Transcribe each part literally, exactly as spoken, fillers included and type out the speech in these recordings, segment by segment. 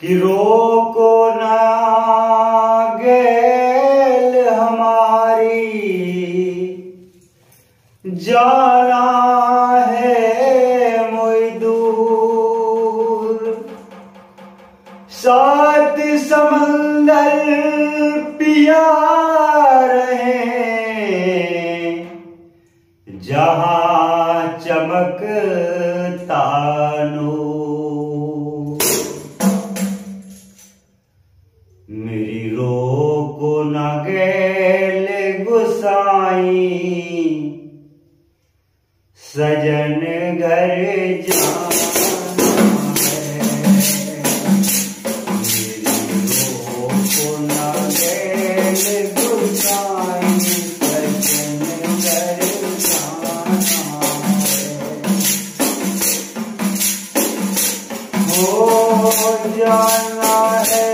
कि रोको ना गेल हमारी, जाना है मोई दूर। सात समंदर पिया रहे, जहां चमकता नूर। मेरी रोको न गेल गुसाई, सजन घर जाना है। मेरी रोको न गेल गुसाई, सजन घर जाना है। हो जाना है,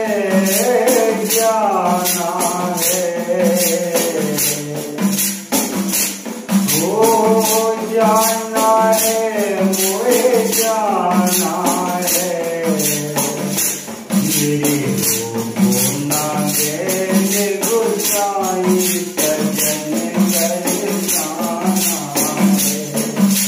जाना है, हो जाना है, मोए जाना है। मेरे रोको ना गेल गुसाई, सजन घर जाना है।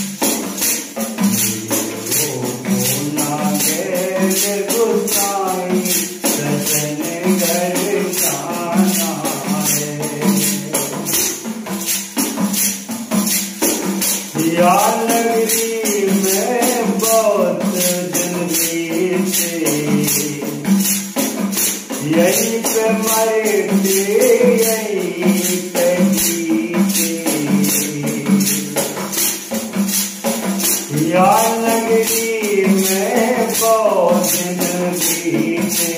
मेरे रोको ना गेल गुसाई, सजन घर जाना है। या नगरी में बहुत दिन बीते, यहीं पे मरते यहीं पे जीते। या नगरी में बहुत दिन बीते,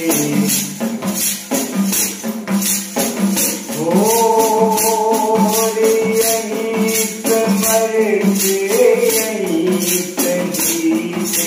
यहीं पे मरते यहीं पे जीते।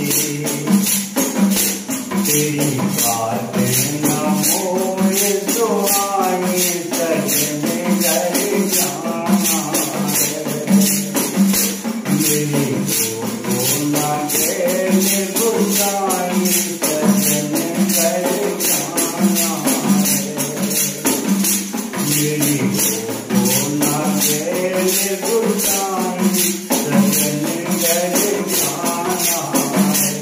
तेरी बात न मोए तो आई, सजन घर जाना है। मेरी रोको ना गेल गुसाई, सजन घर जाना है। मेरी रोको ना गेल गुसाई, सजन घर जाना है।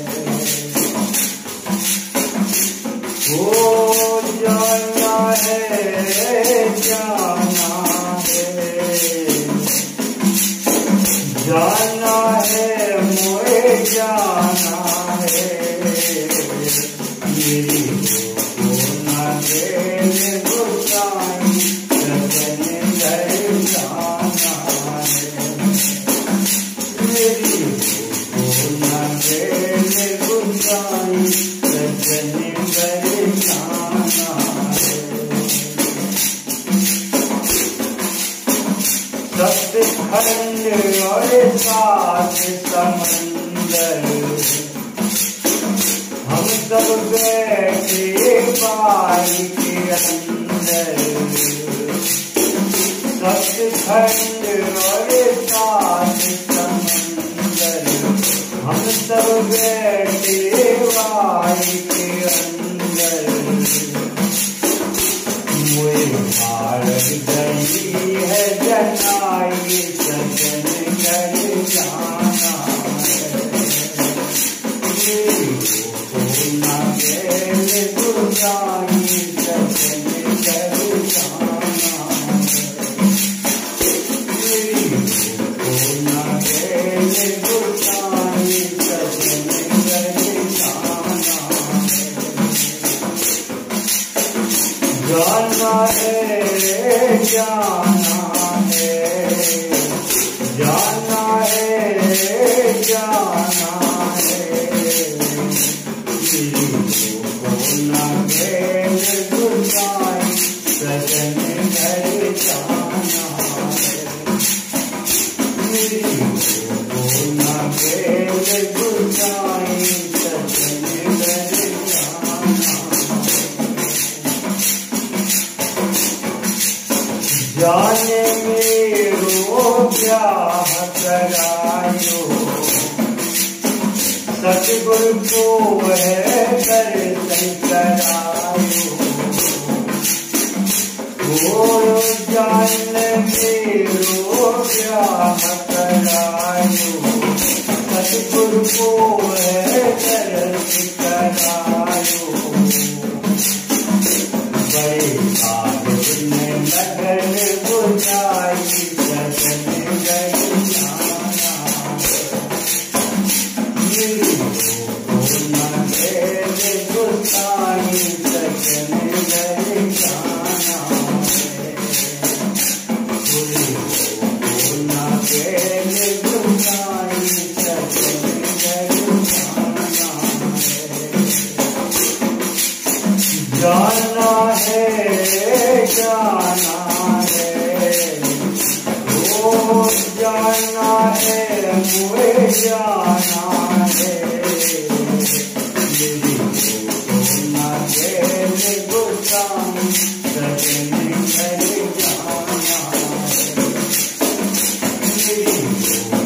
हो जाना है, जाना है, जाना है, मोए जाना है। मेरी रोको ना गेल गुसाई, सजन घर जाना है। मेरी रोको ना गेल गुसाई, सजन घर जाना है। सप्तखंड और सात समंदर, हम सब बैठे पानी के अंदर। सप्तखंड और सात समंदर, हम सब बैठे पानी के अंदर। मोए भारत गई है जनाई, सजन घर जाना है। मेरी रोको ना गेल गुसाई, सजन घर जाना है। मेरी रोको ना गेल गुसाई, सजन घर जाना है। जाना है, जाना है, जाना है, जाना है। मेरी रोको ना गेल गुसाई, सजन घर जाना है। मेरी रोको ना गेल गुसाई, सजन घर जाना है। जाने मेरो ब्याह करायो, सतगुरु को है दर्शन करायो हो जान मेरो ब्याह करायो सतगुरु को है दर्श करायो बड़े साधु ने लगन बुझाई सजन गई जाना गुसाई सजन गई जाना जाना है जाना है ओ जाना है मुझे जाना है मेरी ना के गुस्तान सजन घर जाना है मेरी